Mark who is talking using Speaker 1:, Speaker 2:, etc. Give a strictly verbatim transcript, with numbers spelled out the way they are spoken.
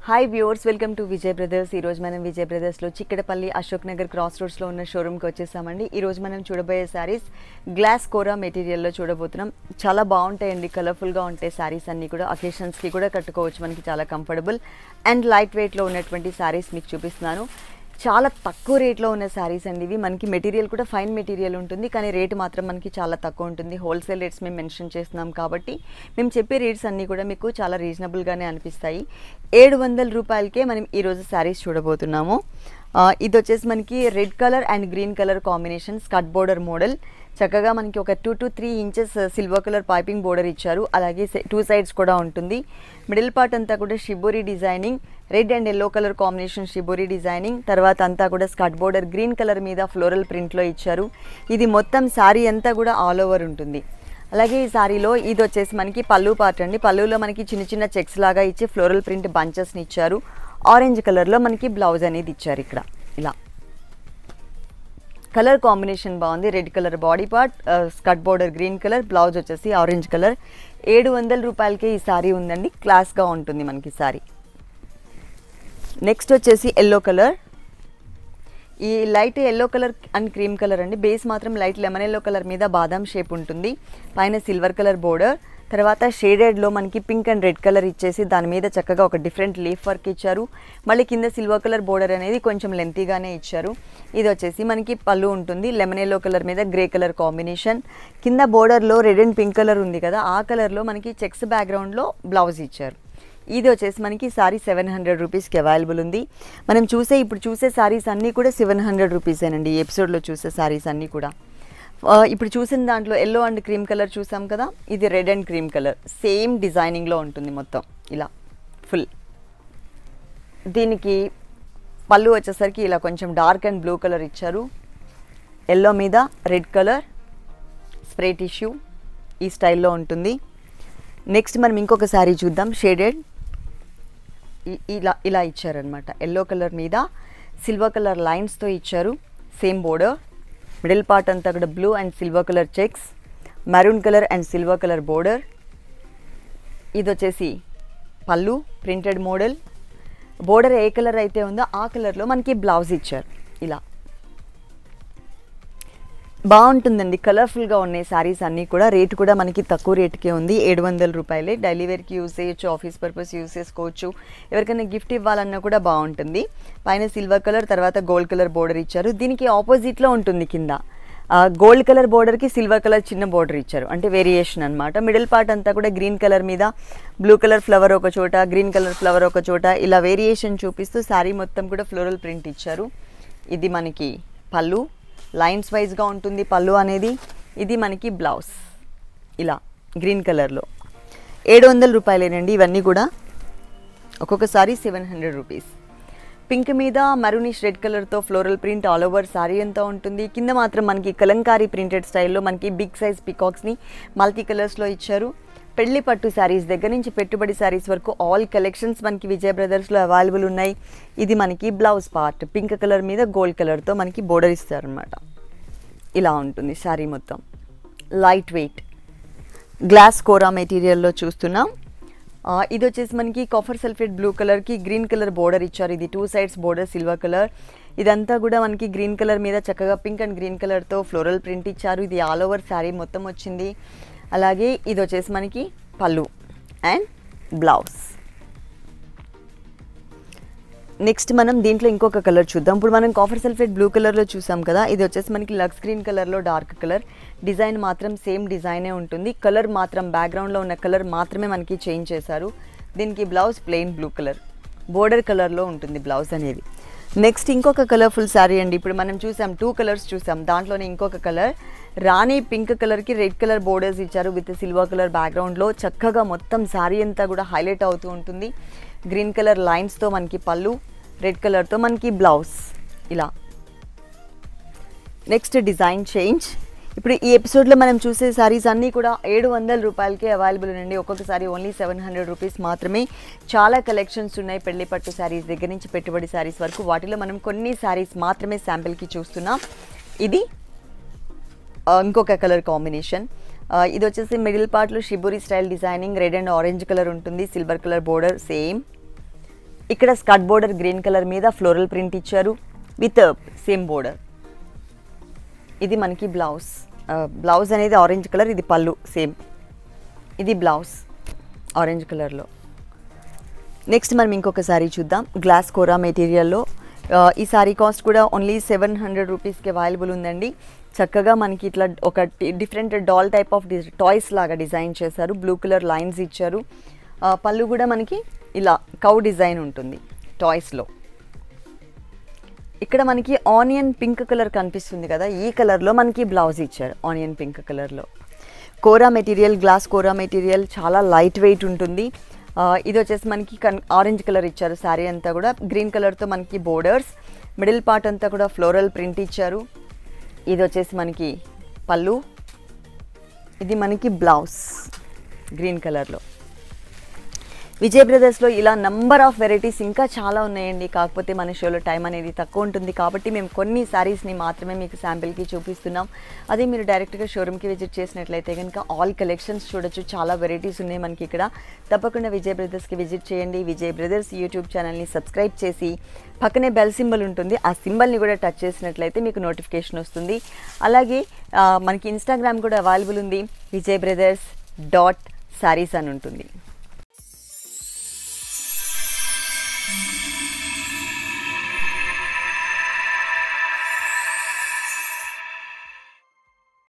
Speaker 1: Hi viewers, welcome to Vijay brothers. ఈరోజు మనం విజయ్ బ్రదర్స్లో చిక్కడపల్లి అశోక్ నగర్ క్రాస్ రోడ్స్లో ఉన్న షోరూమ్కి వచ్చేసామండి. ఈరోజు మనం చూడబోయే శారీస్ గ్లాస్ కోరా మెటీరియల్లో చూడబోతున్నాం. చాలా బాగుంటాయండి, కలర్ఫుల్గా ఉంటాయి శారీస్ అన్నీ కూడా. అకేషన్స్కి కూడా కట్టుకోవచ్చు, మనకి చాలా కంఫర్టబుల్ అండ్ లైట్ వెయిట్లో ఉన్నటువంటి శారీస్ మీకు చూపిస్తున్నాను. చాలా తక్కువ రేట్లో ఉన్న శారీస్ అండి ఇవి. మనకి మెటీరియల్ కూడా ఫైన్ మెటీరియల్ ఉంటుంది, కానీ రేటు మాత్రం మనకి చాలా తక్కువ ఉంటుంది. హోల్సేల్ రేట్స్ మేము మెన్షన్ చేస్తున్నాం కాబట్టి మేము చెప్పే రేట్స్ అన్నీ కూడా మీకు చాలా రీజనబుల్గానే అనిపిస్తాయి. ఏడు వందల రూపాయలకే మనం ఈరోజు శారీస్ చూడబోతున్నాము. ఇది వచ్చేసి మనకి red colour and green colour combination skirt border model. చక్కగా మనకి ఒక two to three inches silver colour piping border ఇచ్చారు. అలాగే టూ సైడ్స్ కూడా ఉంటుంది. మిడిల్ పార్ట్ అంతా కూడా shibori designing, red and yellow colour combination shibori designing. తర్వాత అంతా కూడా స్కర్ట్ బోర్డర్ గ్రీన్ కలర్ మీద ఫ్లోరల్ ప్రింట్లో ఇచ్చారు. ఇది మొత్తం శారీ అంతా కూడా ఆల్ ఓవర్ ఉంటుంది. అలాగే ఈ శారీలో ఇది వచ్చేసి మనకి పళ్ళు పార్ట్ అండి. పళ్ళులో మనకి చిన్న చిన్న చెక్స్ లాగా ఇచ్చి ఫ్లోరల్ ప్రింట్ బంచెస్ని ఇచ్చారు. ఆరెంజ్ కలర్లో మనకి బ్లౌజ్ అనేది ఇచ్చారు. ఇక్కడ ఇలా కలర్ కాంబినేషన్ బాగుంది. Red colour body part, skirt border green colour, blouse వచ్చేసి ఆరెంజ్ కలర్. ఏడు వందల రూపాయలకే ఈ శారీ ఉందండి. క్లాస్గా ఉంటుంది మనకి శారీ. నెక్స్ట్ వచ్చేసి ఎల్లో కలర్. ఈ light yellow colour and cream colour అండి. బేస్ మాత్రం లైట్ లెమన్ ఎల్లో కలర్ మీద బాదాం షేప్ ఉంటుంది. పైన సిల్వర్ కలర్ బోర్డర్, తర్వాత షేడెడ్లో మనకి పింక్ అండ్ రెడ్ కలర్ ఇచ్చేసి దాని మీద చక్కగా ఒక డిఫరెంట్ లీఫ్ వర్క్ ఇచ్చారు. మళ్ళీ కింద సిల్వర్ కలర్ బోర్డర్ అనేది కొంచెం లెంతీగానే ఇచ్చారు. ఇది వచ్చేసి మనకి పళ్ళు ఉంటుంది. లెమన్ ఎల్లో కలర్ మీద గ్రే కలర్ కాంబినేషన్. కింద బోర్డర్లో రెడ్ అండ్ పింక్ కలర్ ఉంది కదా, ఆ కలర్లో మనకి చెక్స్ బ్యాక్గ్రౌండ్లో బ్లౌజ్ ఇచ్చారు. ఇది వచ్చేసి మనకి సారీ సెవెన్ హండ్రెడ్ రూపీస్కి అవైలబుల్ ఉంది. మనం చూసే ఇప్పుడు చూసే సారీస్ అన్నీ కూడా సెవెన్ హండ్రెడ్ రూపీసేనండి. ఈ ఎపిసోడ్లో చూసే సారీస్ అన్నీ కూడా. ఇప్పుడు చూసిన దాంట్లో ఎల్లో అండ్ క్రీమ్ కలర్ చూసాం కదా, ఇది red and cream colour same డిజైనింగ్లో ఉంటుంది మొత్తం ఇలా ఫుల్. దీనికి పళ్ళు వచ్చేసరికి ఇలా కొంచెం డార్క్ అండ్ బ్లూ కలర్ ఇచ్చారు. ఎల్లో మీద రెడ్ కలర్ స్ప్రే టిష్యూ ఈ స్టైల్లో ఉంటుంది. నెక్స్ట్ మనం ఇంకొక శారీ చూద్దాం. షేడెడ్ ఇలా ఇలా ఇచ్చారనమాట. ఎల్లో కలర్ మీద సిల్వర్ కలర్ లైన్స్తో ఇచ్చారు. Same border. మిడిల్ పార్ట్ అంతా కూడా blue and silver colour checks, maroon colour and silver colour border. ఇది వచ్చేసి పళ్ళు ప్రింటెడ్ మోడల్. బోర్డర్ ఏ కలర్ అయితే ఉందో ఆ కలర్లో మనకి బ్లౌజ్ ఇచ్చారు. ఇలా బాగుంటుందండి, కలర్ఫుల్గా ఉన్నాయి శారీస్ అన్నీ కూడా. రేటు కూడా మనకి తక్కువ రేటుకే ఉంది. ఏడు వందల రూపాయలే. డైలీ వేర్కి యూజ్ చేయొచ్చు, ఆఫీస్ పర్పస్ యూజ్ చేసుకోవచ్చు, ఎవరికైనా గిఫ్ట్ ఇవ్వాలన్నా కూడా బాగుంటుంది. పైన సిల్వర్ కలర్, తర్వాత గోల్డ్ కలర్ బోర్డర్ ఇచ్చారు. దీనికి ఆపోజిట్లో ఉంటుంది కింద గోల్డ్ కలర్ బోర్డర్కి సిల్వర్ కలర్ చిన్న బోర్డర్ ఇచ్చారు, అంటే వేరియేషన్ అనమాట. మిడిల్ పార్ట్ అంతా కూడా గ్రీన్ కలర్ మీద బ్లూ కలర్ ఫ్లవర్ ఒక చోట, గ్రీన్ కలర్ ఫ్లవర్ ఒక చోట, ఇలా వేరియేషన్ చూపిస్తూ శారీ మొత్తం కూడా ఫ్లోరల్ ప్రింట్ ఇచ్చారు. ఇది మనకి పళ్ళు, లైన్స్ వైజ్గా ఉంటుంది పళ్ళు అనేది. ఇది మనకి బ్లౌజ్ ఇలా గ్రీన్ కలర్లో. ఏడు వందల రూపాయలేనండి ఇవన్నీ కూడా. ఒక్కొక్కసారి సెవెన్ హండ్రెడ్ రూపీస్. పింక్ మీద మరూనిష్ రెడ్ కలర్తో floral print all over sari అంతా ఉంటుంది. కింద మాత్రం మనకి కలంకారీ ప్రింటెడ్ స్టైల్లో మనకి బిగ్ సైజ్ పికాక్స్ని మల్టీ కలర్స్లో ఇచ్చారు. పెళ్లి పట్టు శారీస్ దగ్గర నుంచి పెట్టుబడి శారీస్ వరకు ఆల్ కలెక్షన్స్ మనకి విజయ్ బ్రదర్స్లో అవైలబుల్ ఉన్నాయి. ఇది మనకి బ్లౌజ్ పార్ట్ పింక్ కలర్ మీద గోల్డ్ కలర్తో మనకి బోర్డర్ ఇస్తారనమాట. ఇలా ఉంటుంది శారీ మొత్తం. లైట్ వెయిట్ గ్లాస్ కోరా మెటీరియల్లో చూస్తున్నాం. ఇది వచ్చేసి మనకి కాఫర్ సల్ఫేట్ బ్లూ కలర్కి గ్రీన్ కలర్ బోర్డర్ ఇచ్చారు. ఇది two sides border silver colour. ఇదంతా కూడా మనకి గ్రీన్ కలర్ మీద చక్కగా పింక్ అండ్ గ్రీన్ కలర్తో ఫ్లోరల్ ప్రింట్ ఇచ్చారు. ఇది ఆల్ ఓవర్ శారీ మొత్తం వచ్చింది. అలాగే ఇది వచ్చేసి మనకి పళ్ళు అండ్ బ్లౌజ్. నెక్స్ట్ మనం దీంట్లో ఇంకొక కలర్ చూద్దాం. ఇప్పుడు మనం కాఫర్ సల్ఫేట్ బ్లూ కలర్లో చూసాం కదా, ఇది వచ్చేసి మనకి లక్స్ గ్రీన్ కలర్లో డార్క్ కలర్. డిజైన్ మాత్రం సేమ్ డిజైనే ఉంటుంది. కలర్ మాత్రం బ్యాక్గ్రౌండ్లో ఉన్న కలర్ మాత్రమే మనకి చేంజ్ చేశారు. దీనికి blouse plain blue colour border కలర్లో ఉంటుంది బ్లౌజ్ అనేది. నెక్స్ట్ ఇంకొక కలర్ఫుల్ శారీ అండి. ఇప్పుడు మనం చూసాం టూ కలర్స్ చూసాం, దాంట్లోనే ఇంకొక కలర్ రాణి పింక్ కలర్కి రెడ్ కలర్ బోర్డర్స్ ఇచ్చారు విత్ సిల్వర్ కలర్ బ్యాక్గ్రౌండ్లో. చక్కగా మొత్తం శారీ అంతా కూడా హైలైట్ అవుతూ ఉంటుంది. గ్రీన్ కలర్ లైన్స్తో మనకి పళ్ళు, రెడ్ కలర్తో మనకి బ్లౌజ్ ఇలా. Next design change. ఇప్పుడు ఈ ఎపిసోడ్లో మనం చూసే శారీస్ అన్నీ కూడా ఏడు వందల రూపాయలకే అవైలబుల్ అండి. ఒక్కొక్కసారి ఓన్లీ సెవెన్ హండ్రెడ్ రూపీస్ మాత్రమే. చాలా కలెక్షన్స్ ఉన్నాయి పెళ్లి పట్టు శారీస్ దగ్గర నుంచి పెట్టుబడి శారీస్ వరకు. వాటిలో మనం కొన్ని శారీస్ మాత్రమే శాంపిల్కి చూస్తున్నాం. ఇది ఇంకొక కలర్ కాంబినేషన్. ఇది వచ్చేసి మిడిల్ పార్ట్లో shibori style designing, red and orange colour ఉంటుంది, సిల్వర్ కలర్ బోర్డర్ సేమ్. ఇక్కడ స్కర్ట్ బోర్డర్ గ్రీన్ కలర్ మీద ఫ్లోరల్ ప్రింట్ ఇచ్చారు విత్ సేమ్ బోర్డర్. ఇది మనకి బ్లౌజ్. బ్లౌజ్ అనేది ఆరెంజ్ కలర్, ఇది పళ్ళు సేమ్. ఇది బ్లౌజ్ ఆరెంజ్ కలర్లో. నెక్స్ట్ మనం ఇంకొక సారీ చూద్దాం. గ్లాస్ కోరా మెటీరియల్లో. ఈ సారీ కాస్ట్ కూడా ఓన్లీ సెవెన్ హండ్రెడ్ రూపీస్కి అవైలబుల్ ఉందండి. చక్కగా మనకి ఇట్లా ఒక different doll type of toys లాగా డిజైన్ చేశారు. బ్లూ కలర్ లైన్స్ ఇచ్చారు. పళ్ళు కూడా మనకి ఇలా కౌ డిజైన్ ఉంటుంది టాయ్స్లో. ఇక్కడ మనకి ఆనియన్ పింక్ కలర్ కనిపిస్తుంది కదా, ఈ కలర్లో మనకి బ్లౌజ్ ఇచ్చారు ఆనియన్ పింక్ కలర్లో. Kora material, glass kora material చాలా లైట్ వెయిట్ ఉంటుంది. ఇది వచ్చేసి మనకి కన్ ఆరెంజ్ కలర్ ఇచ్చారు. శారీ అంతా కూడా గ్రీన్ కలర్తో మనకి బోర్డర్స్, మిడిల్ పార్ట్ అంతా కూడా ఫ్లోరల్ ప్రింట్ ఇచ్చారు. ఇది వచ్చేసి మనకి పళ్ళు, ఇది మనకి బ్లౌజ్ గ్రీన్ కలర్లో. విజయ్ బ్రదర్స్లో ఇలా నంబర్ ఆఫ్ వెరైటీస్ ఇంకా చాలా ఉన్నాయండి. కాకపోతే మన షోలో టైం అనేది తక్కువ ఉంటుంది కాబట్టి మేము కొన్ని శారీస్ని మాత్రమే మీకు శాంపిల్కి చూపిస్తున్నాం. అదే మీరు డైరెక్ట్గా షోరూమ్కి విజిట్ చేసినట్లయితే కనుక ఆల్ కలెక్షన్స్ చూడొచ్చు. చాలా వెరైటీస్ ఉన్నాయి మనకి ఇక్కడ. తప్పకుండా విజయ్ బ్రదర్స్కి విజిట్ చేయండి. విజయ్ బ్రదర్స్ యూట్యూబ్ ఛానల్ని సబ్స్క్రైబ్ చేసి పక్కనే బెల్ సింబల్ ఉంటుంది, ఆ సింబల్ని కూడా టచ్ చేసినట్లయితే మీకు నోటిఫికేషన్ వస్తుంది. అలాగే మనకి ఇన్స్టాగ్రామ్ కూడా అవైలబుల్ ఉంది, విజయ్ బ్రదర్స్ డాట్ శారీస్ అని ఉంటుంది.